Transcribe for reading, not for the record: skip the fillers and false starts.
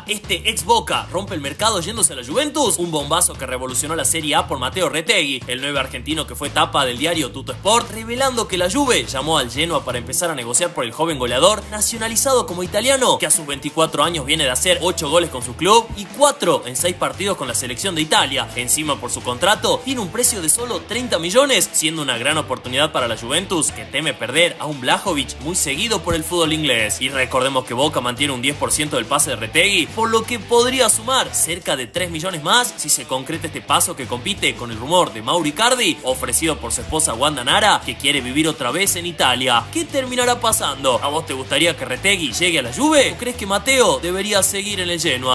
Este ex Boca rompe el mercado yéndose a la Juventus, un bombazo que revolucionó la Serie A por Matteo Retegui, el 9 argentino que fue tapa del diario Tutto Sport, revelando que la Juve llamó al Genoa para empezar a negociar por el joven goleador, nacionalizado como italiano, que a sus 24 años viene de hacer 8 goles con su club y 4 en 6 partidos con la selección de Italia. Encima, por su contrato, tiene un precio de solo 30 millones, siendo una gran oportunidad para la Juventus, que teme perder a un Vlahovic muy seguido por el fútbol inglés. Y recordemos que Boca mantiene un 10% del pase de Retegui, por lo que podría sumar cerca de 3 millones más si se concreta este paso, que compite con el rumor de Mauro Icardi, ofrecido por su esposa Wanda Nara, que quiere vivir otra vez en Italia. ¿Qué terminará pasando? ¿A vos te gustaría que Retegui llegue a la Juve? ¿O crees que Matteo debería seguir en el Genoa?